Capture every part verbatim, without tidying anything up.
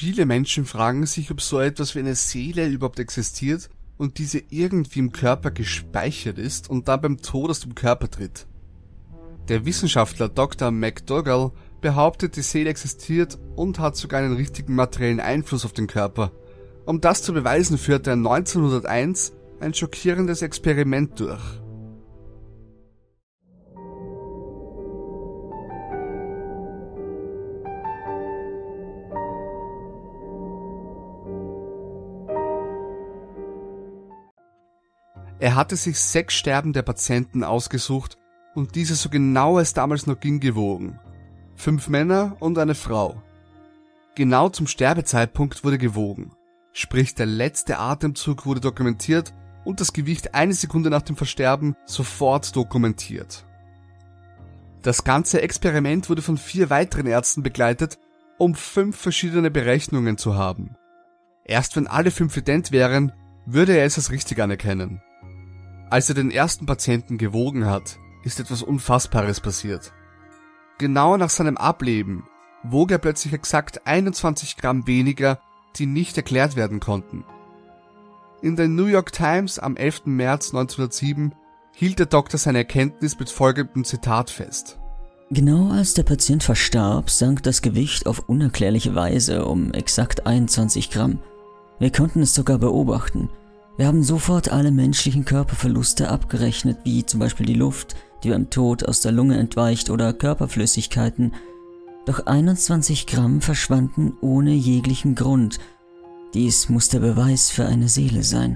Viele Menschen fragen sich, ob so etwas wie eine Seele überhaupt existiert und diese irgendwie im Körper gespeichert ist und dann beim Tod aus dem Körper tritt. Der Wissenschaftler Doktor McDougall behauptet, die Seele existiert und hat sogar einen richtigen materiellen Einfluss auf den Körper. Um das zu beweisen, führte er neunzehnhunderteins ein schockierendes Experiment durch. Er hatte sich sechs sterbende Patienten ausgesucht und diese so genau es damals noch ging gewogen. Fünf Männer und eine Frau. Genau zum Sterbezeitpunkt wurde gewogen. Sprich, der letzte Atemzug wurde dokumentiert und das Gewicht eine Sekunde nach dem Versterben sofort dokumentiert. Das ganze Experiment wurde von vier weiteren Ärzten begleitet, um fünf verschiedene Berechnungen zu haben. Erst wenn alle fünf ident wären, würde er es als richtig anerkennen. Als er den ersten Patienten gewogen hat, ist etwas Unfassbares passiert. Genau nach seinem Ableben wog er plötzlich exakt einundzwanzig Gramm weniger, die nicht erklärt werden konnten. In der New York Times am elften März neunzehnhundertsieben hielt der Doktor seine Erkenntnis mit folgendem Zitat fest. Genau als der Patient verstarb, sank das Gewicht auf unerklärliche Weise um exakt einundzwanzig Gramm. Wir konnten es sogar beobachten. Wir haben sofort alle menschlichen Körperverluste abgerechnet, wie zum Beispiel die Luft, die beim Tod aus der Lunge entweicht, oder Körperflüssigkeiten. Doch einundzwanzig Gramm verschwanden ohne jeglichen Grund. Dies muss der Beweis für eine Seele sein.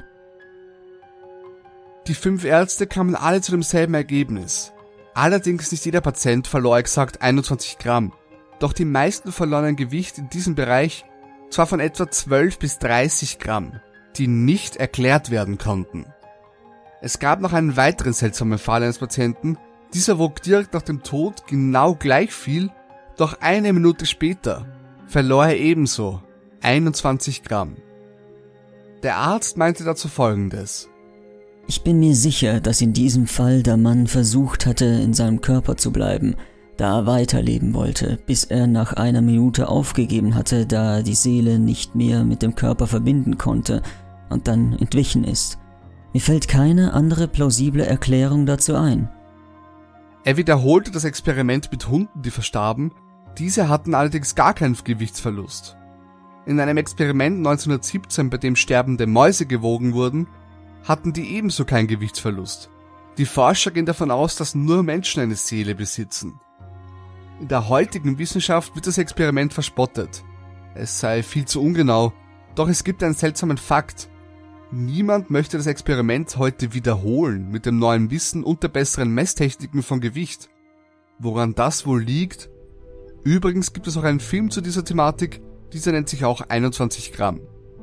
Die fünf Ärzte kamen alle zu demselben Ergebnis. Allerdings nicht jeder Patient verlor exakt einundzwanzig Gramm. Doch die meisten verloren ein Gewicht in diesem Bereich, zwar von etwa zwölf bis dreißig Gramm, die nicht erklärt werden konnten. Es gab noch einen weiteren seltsamen Fall eines Patienten. Dieser wog direkt nach dem Tod genau gleich viel, doch eine Minute später verlor er ebenso einundzwanzig Gramm. Der Arzt meinte dazu Folgendes. Ich bin mir sicher, dass in diesem Fall der Mann versucht hatte, in seinem Körper zu bleiben, da er weiterleben wollte, bis er nach einer Minute aufgegeben hatte, da er die Seele nicht mehr mit dem Körper verbinden konnte und dann entwichen ist. Mir fällt keine andere plausible Erklärung dazu ein. Er wiederholte das Experiment mit Hunden, die verstarben. Diese hatten allerdings gar keinen Gewichtsverlust. In einem Experiment neunzehnhundertsiebzehn, bei dem sterbende Mäuse gewogen wurden, hatten die ebenso keinen Gewichtsverlust. Die Forscher gehen davon aus, dass nur Menschen eine Seele besitzen. In der heutigen Wissenschaft wird das Experiment verspottet. Es sei viel zu ungenau, doch es gibt einen seltsamen Fakt. Niemand möchte das Experiment heute wiederholen mit dem neuen Wissen und der besseren Messtechniken von Gewicht. Woran das wohl liegt? Übrigens gibt es auch einen Film zu dieser Thematik, dieser nennt sich auch einundzwanzig Gramm.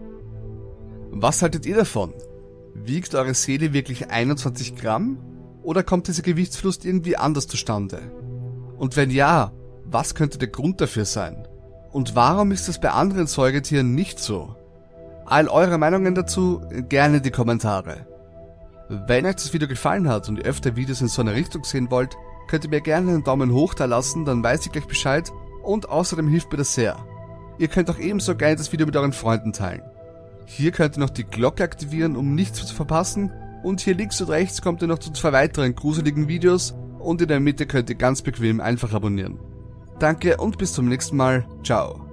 Was haltet ihr davon? Wiegt eure Seele wirklich einundzwanzig Gramm? Oder kommt dieser Gewichtsverlust irgendwie anders zustande? Und wenn ja, was könnte der Grund dafür sein? Und warum ist das bei anderen Säugetieren nicht so? All eure Meinungen dazu gerne in die Kommentare. Wenn euch das Video gefallen hat und ihr öfter Videos in so einer Richtung sehen wollt, könnt ihr mir gerne einen Daumen hoch da lassen, dann weiß ich gleich Bescheid und außerdem hilft mir das sehr. Ihr könnt auch ebenso gerne das Video mit euren Freunden teilen. Hier könnt ihr noch die Glocke aktivieren, um nichts zu verpassen, und hier links und rechts kommt ihr noch zu zwei weiteren gruseligen Videos und in der Mitte könnt ihr ganz bequem einfach abonnieren. Danke und bis zum nächsten Mal. Ciao.